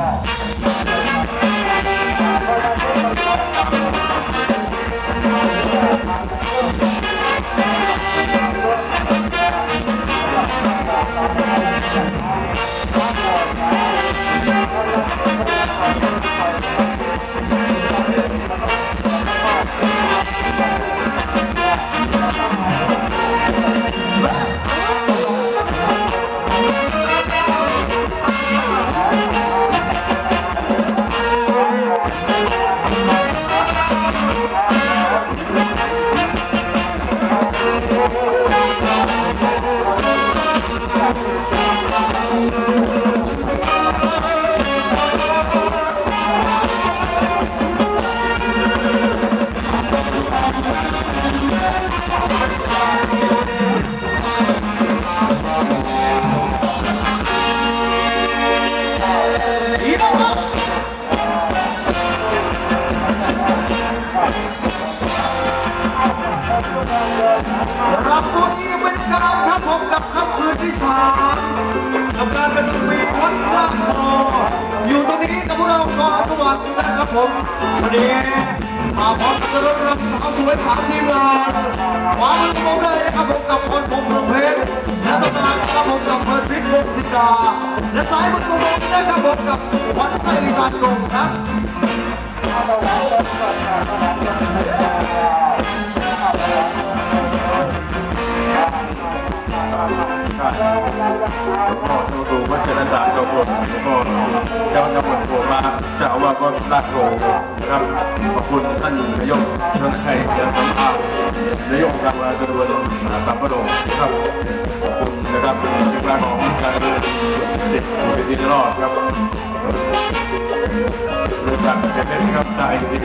รับสวัสดีเป็นการครับผมกับค่ำคืนที่3กับการประจำปีวัดลาดโพอยู่ตรงนี้กับพวกเราสวัสดีนะครับผมวันนี้มาพร้อมกับรถรับสาวสวย3ทีมงานมาลุ้นผมเลยนะครับผมกับคนผมเมืองเพชรและต่อมาครับผมกับเพิร์ดพิษวงศ์จินดาและสายบนกลุ่มนะครับผมกับวันใจอีสานกลุ่มนะก็ดูวัชรศาสตร์เจ้าคนก็เจ้าตำรวจโผล่มาเจ้าว่าก็ลาดโผล่นะครับขอบคุณท่านนายกชนชัยเดินทางนายกรางวัลสะดวกสัมปโดครับขอบคุณนะครับเป็นทีมงานของการเดินเด็กเป็นที่รอดครับบริษัทเซเว่นครับไทยพีเอ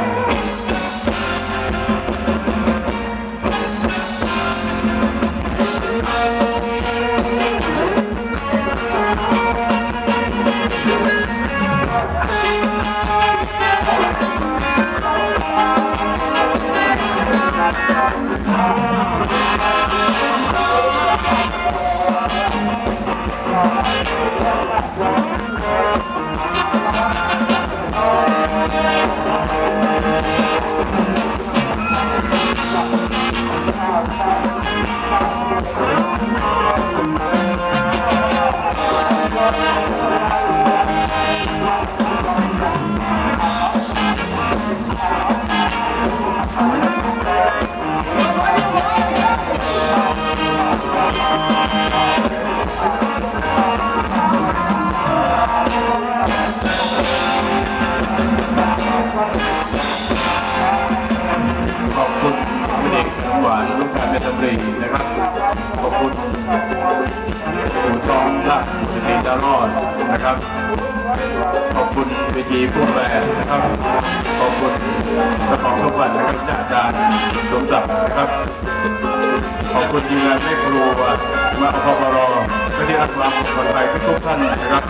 นะครับขอบคุณผู้ชมท่านสิริดารอดนะครับขอบคุณเวทีผู้แปลนะครับขอบคุณเจ้าของทุกวันนะครับอาจารย์สมศักดิ์นะครับขอบคุณทีมงานแม่ครัวมาพปรเพื่อที่รักความปลอดภัยทุกท่านนะครับ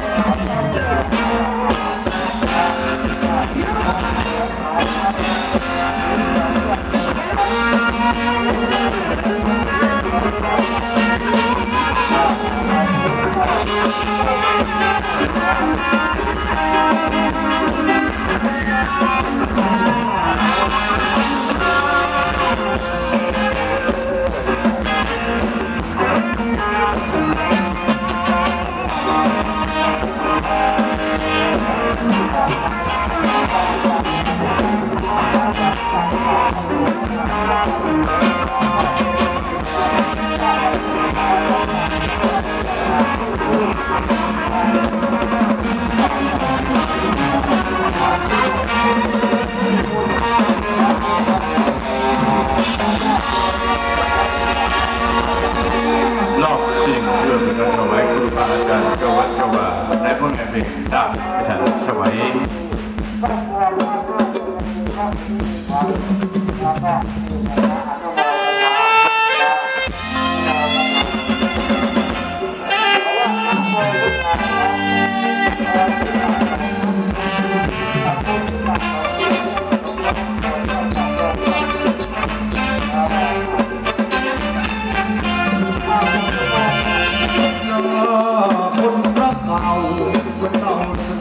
รอบสิ่งเรื่องการถวายครูบาอาจารย์เจ้าวัดเจ้าว่าในพวกงานเพลงดาบอาจารย์สวัยคนรักเก่าคนเก่า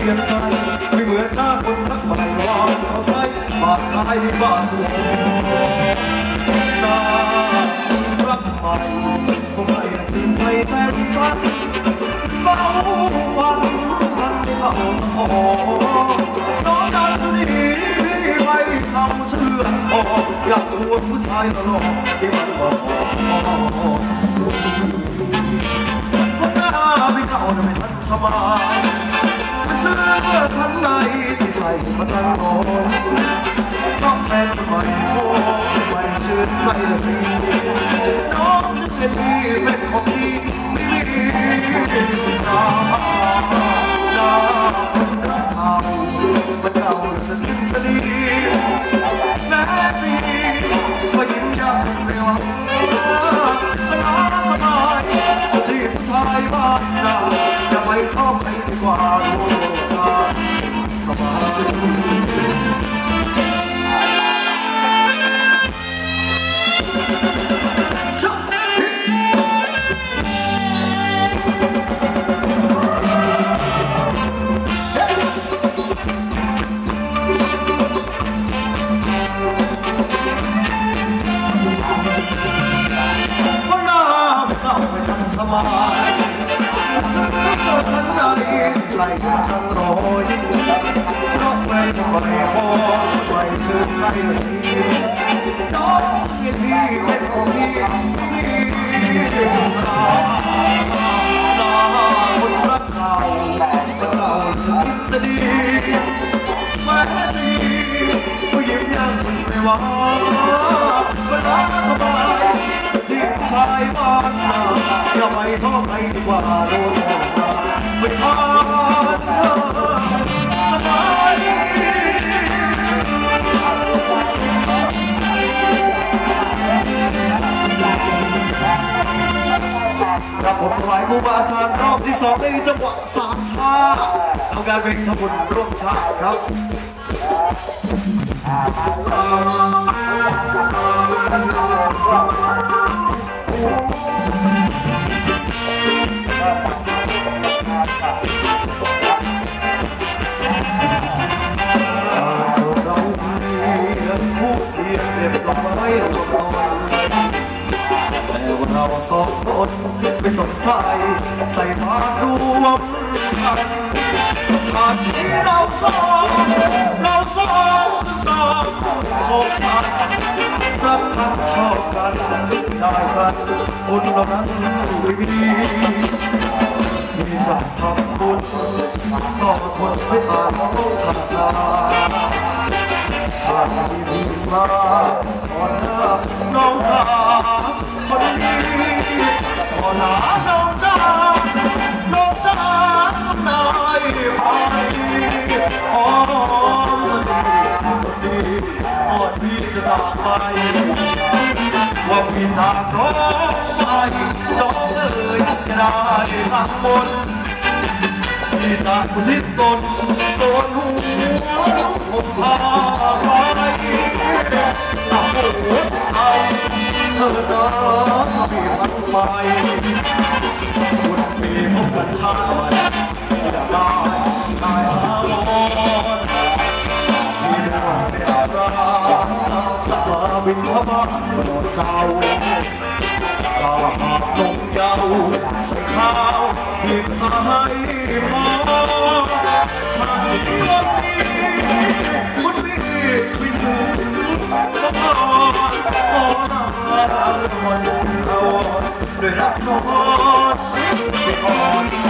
ลี่ยนใจไม่เหมือนหน้าคนรักใหม่วางเขาใส่บาดใจบ้านหน้ารักใหม่คงไม่ถึงไม่แฟนฟันเบาฟันทันไม่เข้าคอน้องนั้นจะหนีไม่ทำเชื่อพออยากตัวผู้ชายตลอดที่มันก็ชอบคนหน้าไม่เข้าไม่ทันสบายเสื้อชั้นในที่ใส่มาตั้งรอต้องเป็นใหม่โอ้ไม่ชื่นใจละสิน้องจะเป็นพี่เป็นของพี่ไม่มีดาดาคนเก่ามันเก่าสนิทสนิทแม้ตีก็ยิ้มยังไม่หวังมันน่าสบายที่ผู้ชายบ้านนาอย่าไปชอบใครดีกว่าโลกาสบายสบายเสื้อชั้นในใส่ทั้งร้อยเพราะไม่พอไม่ชื่นใจสิน้องจะเห็นพี่เป็นของพี่คนรักเก่าสนิทแม้ดีผู้หญิงยังไม่ว่าเวลาสบายที่ชายบ้านนาอย่าไปท้อใครดีกว่าโดนไม่ทานสบายครับผมถวายครูบาอาจารย์รอบที่สองในจังหวะสามชาเอาการเป็นขบวนร่วมชาติครับเราสองคนเป็นสมไทยใส่ผ้ารวมกันชาติที่เราสองตามโศกสันรักกันชอบกันได้กันคนเรานั้นไม่มีจะทำบุญต้องทนไม่อาจต้องชนะชาตินี้มีมาขอหน้าน้องชาคนนี้ขอหน้าน้องจ้าทำนายไปขอสักทีคนดีก่อนพี่จะจากไปว่าพี่จากน้องไปน้องเอ๋ยจะได้ทั้งหมดพี่จากคนที่ตนหัวผมพาไปตัดหัวสิเอาเธอเดินพี่พันไปคุณมีพบกันชาติอย่าได้อารมณ์ที่ได้ไม่อาจจะมาบินเข้ามาเจ้าถ้าหากลงเยาใส่ข้าวที่จะให้พอชาติวันนี้คุณพี่ไม่ถึงก็พอวันเราด้วยรักน้องที่อ่อนใจ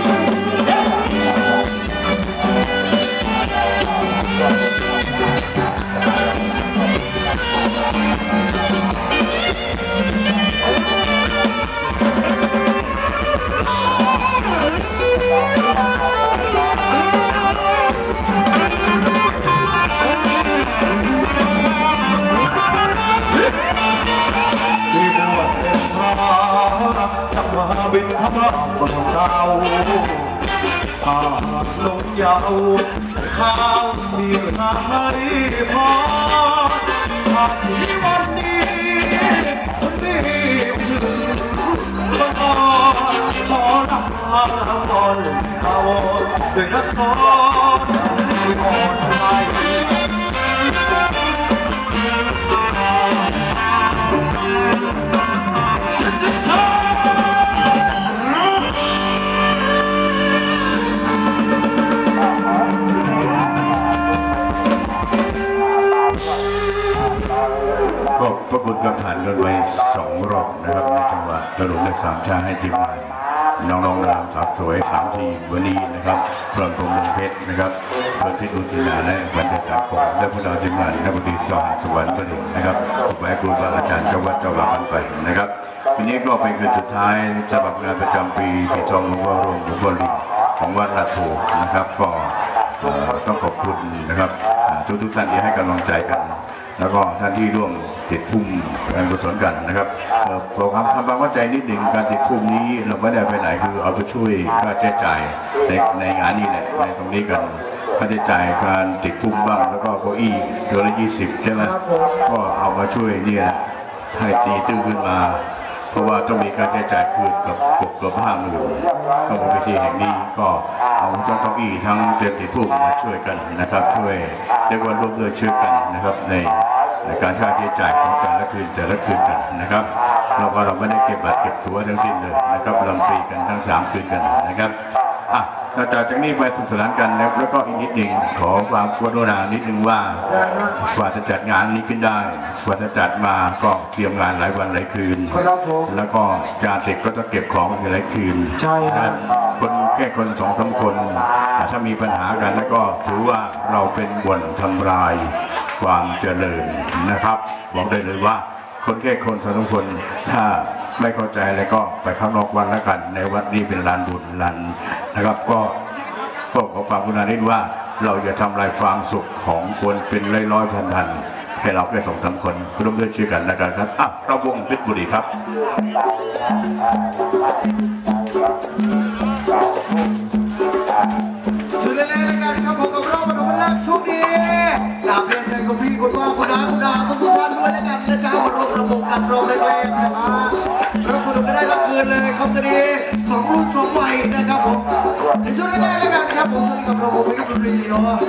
จะมาบินเข้ามาบนเจ้าถ้าลงยาวใส่ข้าวที่จะให้พอชาติวันนี้คนดีไม่ถึงก็ขอรับน้ำมนต์อาวรด้วยรักซ้อนช่วยอ่อนใจฉันจะทำก็ประกวดกับผ่านกันไป2 รอบนะครับในจังหวะตลกและ3 ชาให้ทีมงานน้องๆนางสาวสวย3 ทีวันนี้นะครับพร้อมกับเมืองเพชรนะครับเพื่อนที่ดูทีนาและบรรยากาศของและพวกเราทีมงานนักดนตรีสวรรค์ประดิษฐ์นะครับขอให้ครูบาอาจารย์เจ้าวัดเจ้าว่ากันไปนะครับทีนี้ก็เป็นคืนสุดท้ายสำหรับงานประจำปีปีทองหลวงพ่อรวมหลวงพ่อลิงของวัดราชโถนะครับก็ต้องขอบคุณนะครับทุกท่านที่ให้กำลังใจกันแล้วก็ท่านที่ร่วมติดทุ่มการกุศลกันนะครับเราทำความเข้าใจนิดหนึ่งการติดทุ่มนี้เราไม่ได้ไปไหนคือเอาไปช่วยค่าใช้จ่ายในงานนี้แหละในตรงนี้กันค่าใช้จ่ายการติดทุ่มบ้างแล้วก็เก้าอี้ตัวละ20ใช่ไหมก็เอามาช่วยเนี่ยให้ตีตื้อขึ้นมาเพราะว่าต้องมีการใช้จ่ายคืนกับเกือบ50,000ก็บนเวทีแห่งนี้ก็เอาทั้งเก้าอี้ทั้งเตียงติดทุ่มมาช่วยกันนะครับช่วยเรียกว่าร่วมด้วยช่วยกันนะครับในการค่าใช้จ่ายของแต่ละคืนกันนะครับเราไม่ได้เก็บบัตรเก็บตั๋วทั้งสิ้นเลยนะครับลำฟรีกันทั้ง3 คืนกันนะครับจากนี้ไปสนุกสนานกันแล้วก็อีกนิดหนึ่งขอความกรุณานิดนึงว่าฝ่ายจะจัดงานนี้ขึ้นได้ฝ่ายจะจัดมาก็เตรียมงานหลายวันหลายคืนแล้วก็งานเสร็จก็ต้องเก็บของอีกหลายคืนใช่ครับคนแค่คน2-3 คนถ้ามีปัญหากันแล้วก็ถือว่าเราเป็นบ่อนทำลายความเจริญนะครับบอกได้เลยว่าคนแค่คน2-3 คนถ้าไม่เข้าใจแล้วก็ไปข้างนอกวัดแล้วกันในวัดนี้เป็นลานบุญลานนะครับก็ขอฝากคุณอานิดว่าเราจะทำลายความสุขของคนเป็นร้อยพันแค่เราแค่2-3 คนร่วมด้วยช่วยกันแล้วกันครับเราวงเพชรบุรีครับสุดเลยกันครับผมกับรอบวันแรกช่วงนี้กราบเรียนเชิญคุณพี่คุณพ่อคุณน้าทุกท่านด้วยแล้วกันนะจ๊ะมาร่วมระบบกันรวมเล็กๆนะครับเราสนุกกันได้รับคืนเลยครับทีนี้2 รุ่น 2 วัยนะครับผมในช่วงแรกแล้วกันครับผมช่วงนี้กับระบบวิทยุรีเนาะ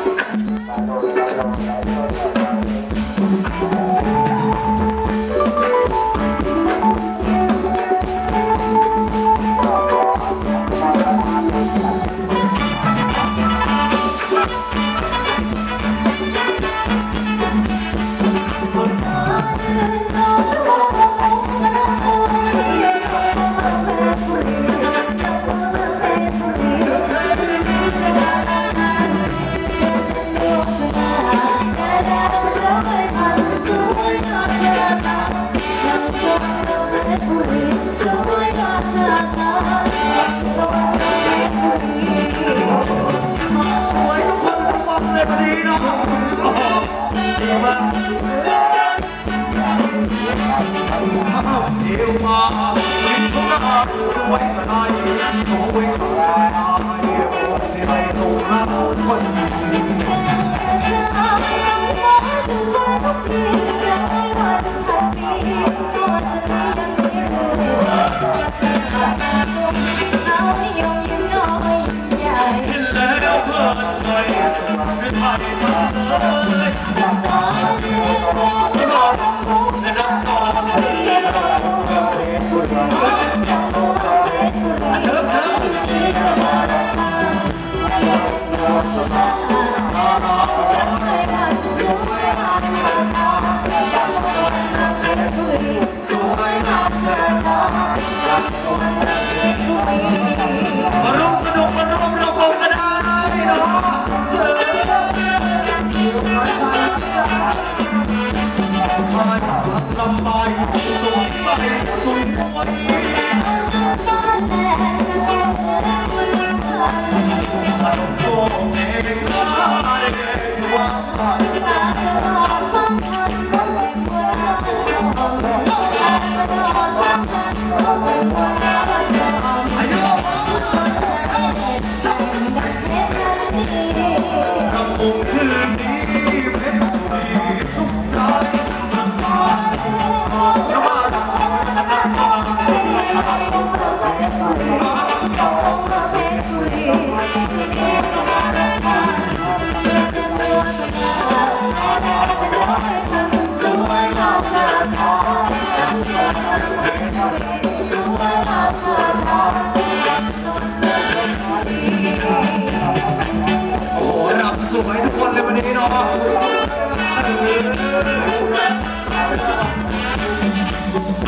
Thank you.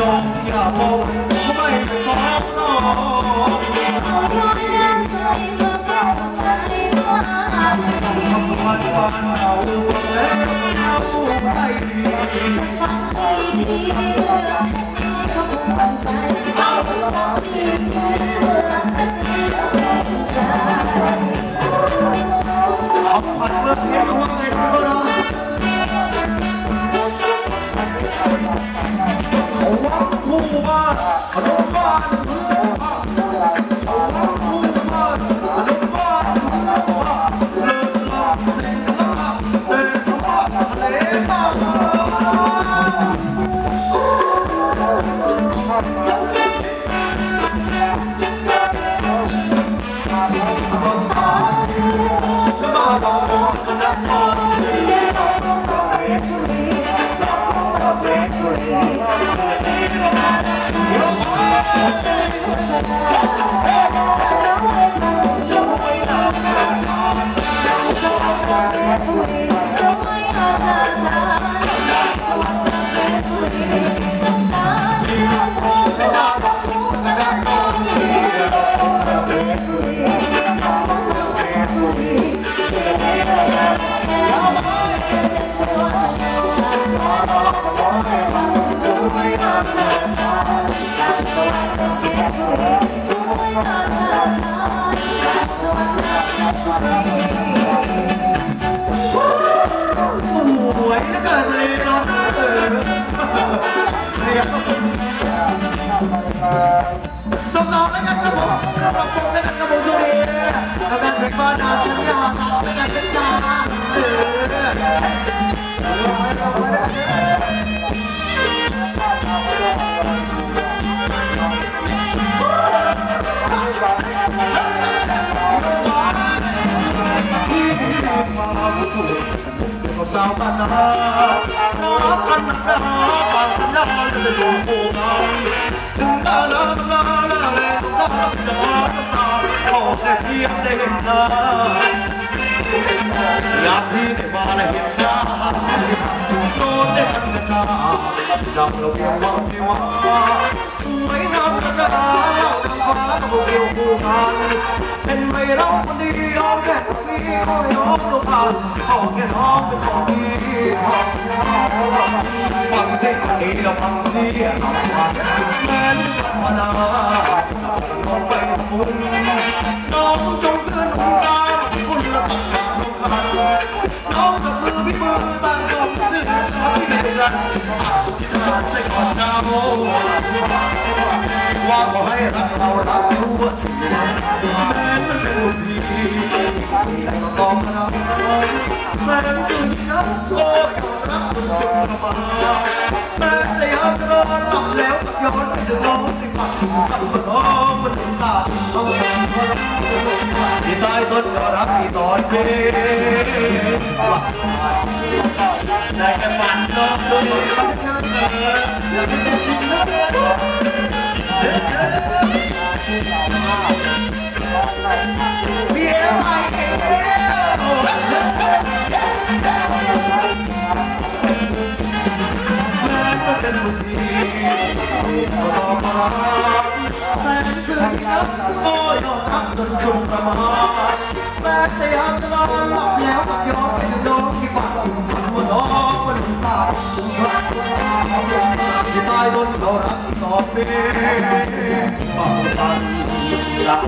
องอย่ามองไม่เป็นสองนอเอาร้อยน้ำใส่มาเป่าใจว่าทำวันเอาแล้วเอาไม่ดีจะฟังให้ดีเรื่องนี้ก็คงมั่นใจเอาเราดีที่เรื่องนี้ก็คงใจเอาผัดเมื่อเพียงว่าไงก็ได้เอาวังคู่บ้านขนมบ้านเอาวังคู่บ้านขนมบ้านเลิกลาสิ่งละเดินมาทะเลตาสวยแล้วกันเลยเนาะส่งน้องแล้วกันครับผมปรับปรุงแล้วกันครับผมช่วงนี้แล้วกันเป็นบ้านอาสัญญาแล้วกันเป็นจ้ากับสาวบ้านนาน้องกันนาปากสัญญาจะเป็นลูกโป่งถึงตาลาลาลาเลยตาตาตาขอแค่เพียงได้เห็นหน้าอยากที่ได้มาและเห็นหน้าโน้ตได้สัญญาดังเราเพียงว่าไม่ว่าสวยงามกระดาษดำฟ้าเราเกี่ยวคู่กันเป็นไม่เราคนเดียวแค่นี้ก็ยอมลงผ่านขอแค่น้องเป็นของดีฟังเสียงคนนี้เราฟังดีแม้นธรรมดาจะมองไปมุมน้องจงเกินหุ่นตาคุณละตัดขาดลงคันน้องจะมือพี่มือต่างกับเพื่อนที่เด็ดรันที่ทานใส่ก่อนดาวว่าขอให้รักเรารักชั่วชีวิตแม้มันเป็นลูกพี่แต่ก็ต้องรับแสนสุดนักก็ยอมรับคุณสุขมาแม้แต่ยามนอนหลับแล้วย้อนไปถึงน้องที่ฝันตั้งแต่น้องมันถึงตาเขาที่ใต้ต้นก็รักที่ตอนเด็กได้แค่ฝันน้องตัวนี้รักฉันเลยเบียร์ใส่เอวแม้ก็เป็นลูกพี่ก็ต้องมาแสนซื่อนักก็ยอมรับจนสุดประมาณแม้แต่ยามจะนอนหลับแล้วก็ยอมไปถึงน้องที่ฝันว่าน้องมันตายที่ตายโดนเขารักต่อไปบางทันละ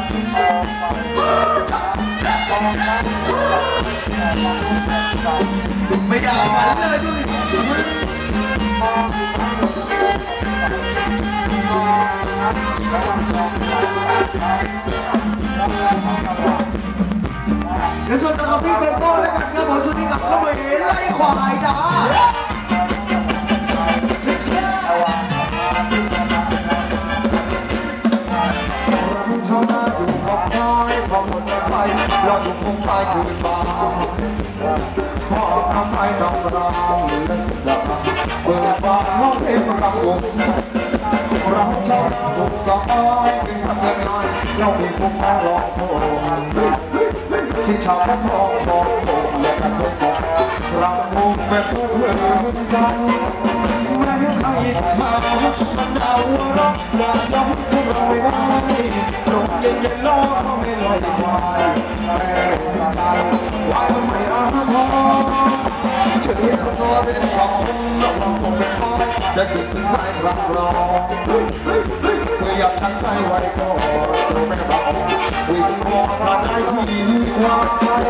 ไม่อยากฝันเลยดูดิเดี๋ยวส่วนของพี่เบโก้แล้วกันครับผมช่วงนี้กับข้าวเหนียวไล่ควายดาชาวนาอยู่กับไม้พอหมดไฟเราถูกคงไฟคืนบ้านพอน้ำไฟสองรางเล่นดาเปิดบ้านห้องเพลงรับวงเราชาวนาสุขสบายกินทำยังไงเรามีคงไฟรอโซ่ที่ชาวบ้านทองทองโบและกันทองเรามุ่งแบบเพื่อนใจไม่ให้ใครอิจฉามันเอารักจากน้องพวกเราไม่ได้ลมเย็นๆล้อเขาไม่ลอยควายแต่ใจวายมันไม่อาทรเฉยคนรอเป็นของเราคงเป็นคอยจะหยุดถึงใครรักเราไม่อยากทั้งใจไว้ก็ไม่บอกวิ่งมองผ่านได้ที่ควาย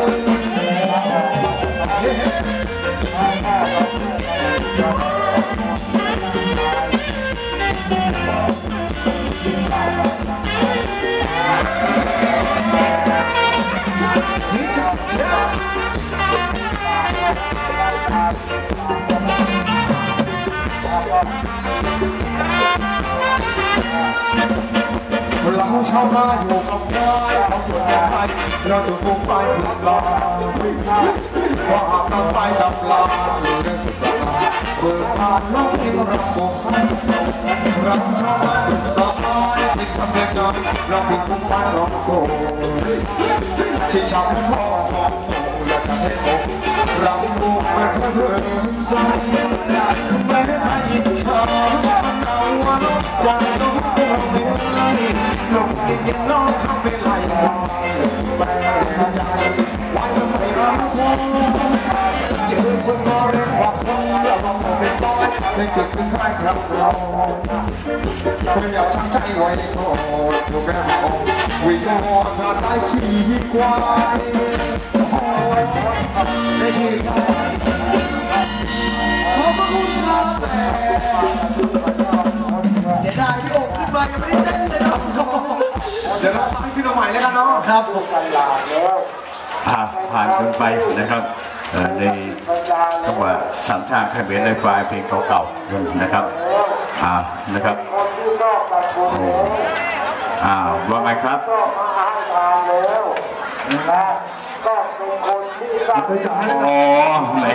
เราชาวนาอยู่กับควายเขาปวดใจเราถูกฟูไฟถูกลาพออาบน้ำไฟดับลาอยู่ในสุดลาเบิกผ่านน้องที่เราบุกเราชาวนาสุดสายติดทำเด็กกันเราถูกฟูไฟร้องโซ่ชีชาวพ่อมองอยากจะเห็นอกเราบุกเป็นเพื่อนใจไม่ให้ใครอิจฉามันเอาว่าน้องใจน้องเราไม่ได้ลงเย็นๆน้องทำไม่ไหลลอยแปลใจไว้มันไม่รักคนเจอคนก็เรียกว่าคนเราลองเป็นร้อยในจุดเป็นใครครับเราไม่อยากช่างใจไว้ก็ถูกแม่บอกวิ่งมองผ่านได้ขี่ควายได้ขี่ควายขอบคุณครับเสียดายที่อกขึ้นมายังไม่ได้เต้นเลยเนาะเดี๋ยวเราฟังพี่น้องใหม่แล้วกันเนาะครับผมผ่านกันไปนะครับในจังหวะสามชาติไทยเบสในปลายเพลงเก่าๆนะครับนะครับว่าไงครับไปจ่ายให้ไม่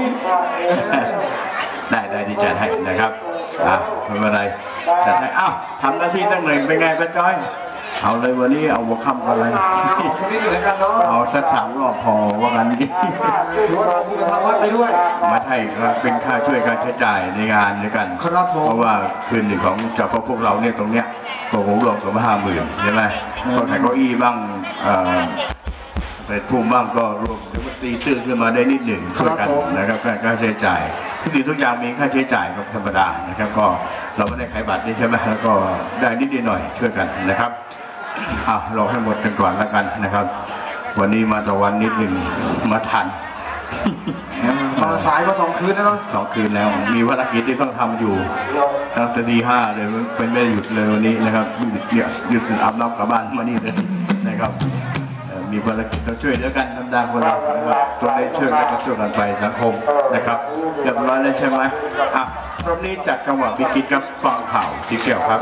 ได้ดีใจให้นะครับไม่เป็นไรจัดให้ทำหน้าที่ตั้งหนึ่งเป็นไงป้าจ้อยเอาเลยวันนี้เอาหัวค่ำอะไรเอาสัก3 รอบพอว่างั้นนี่ถือว่าเราพูดทางวัดไปด้วยไม่ใช่ครับเป็นค่าช่วยการใช้จ่ายในงานด้วยกันเพราะว่าคืนหนึ่งของเฉพาะพวกเราเนี่ยตรงเนี้ยก็ผมรวมกับ50,000ใช่ไหมก็ขายเก้าอี้บ้างไปทุ่มบ้างก็รวมตีตื้นขึ้นมาได้นิดหนึ่งช่วยกันนะครับค่าใช้จ่ายทุกสิ่งทุกอย่างมีค่าใช้จ่ายก็ธรรมดานะครับก็เราไม่ได้ขายบัตรนี่ใช่ไหมแล้วก็ได้นิดหน่อยช่วยกันนะครับรอให้หมดกันก่อนแล้วกันนะครับวันนี้มาต่อวันนิดหนึ่งมาทันมาสายมา2 คืนแล้วเนาะ 2 คืนแล้วมีภารกิจที่ต้องทำอยู่ตั้งแต่ตี 5เลยเป็นไม่ได้หยุดเลยวันนี้นะครับเนี่ยหยุดอาบน้ำกลับบ้านมานี่เลยนะครับมีภารกิจต้องช่วยด้วยกันน้ำดาคนเรานะครับตัวได้ช่วยกันก็ช่วยกันไปสังคมนะครับเรียบร้อยแล้วใช่ไหมรอบนี้จัดจังหวะพิกิจกับฟังข่าวที่เกี่ยวครับ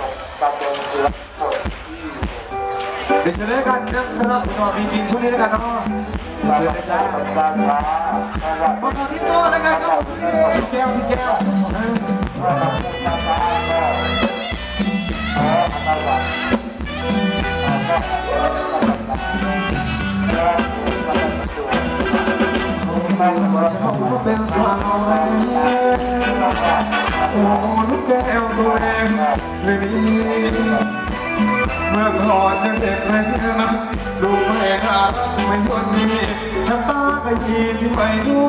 เดี๋ยวเชิญด้วยกันนะครับตอนมีกินช่วงนี้ด้วยกันเนาะเชิญเลยจ้าพอตอนที่โตแล้วกันครับที่แก้วว่าเจ้าเป็นสาวโอ้ลูกแก้วตัวเองเลยนี่เมื่อก่อนยังเด็กเลยนะดูไม่ขาดไม่ยนดีทั้งตาก็ยีที่ไม่รู้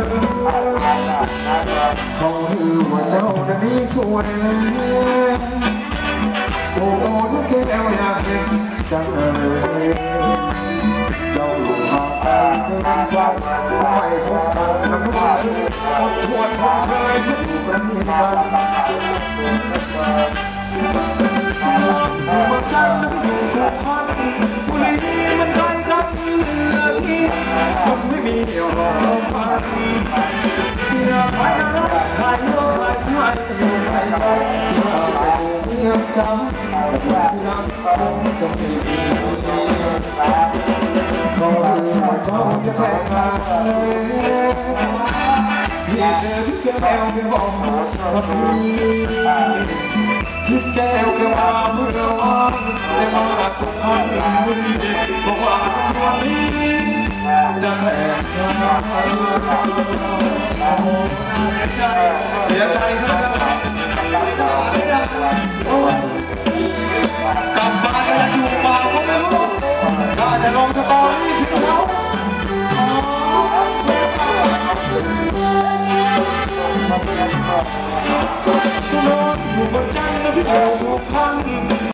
เขาคือว่าเจ้าเดี๋ยวนี้ช่วยเลยโอ้ลูกแก้วอยากเห็นจังเลยเจ้าลูกหาไปเป็นฟังไม่พบกันน้ำมันอดทวดทนเชยไม่ถูกประเทศกันเมื่อจันทร์อยู่สุพรรณบุรีมันไกลกันเหลือที่มันไม่มีรอฟันเที่ยวไปนะขายเนื้อขายไฟอยู่ไกลไกลเที่ยวไปดูเงียบจังแต่ที่นั้นคงจะไม่มีก็รู้ว่าเจ้าจะแพ้ใครพี่เจอที่แก้วไม่บอกว่าที่แก้วแก้วมาเมื่อวานได้มาสุพรรณบุรีบอกว่าวันนี้จะแตกเสียใจครับไม่ได้โอ้กลับมาจะอยู่เปล่าก็ไม่รู้ถ้าจะลงสตอรี่ถึงเขานอนอยู่บนจันทร์ที่สุพรรณ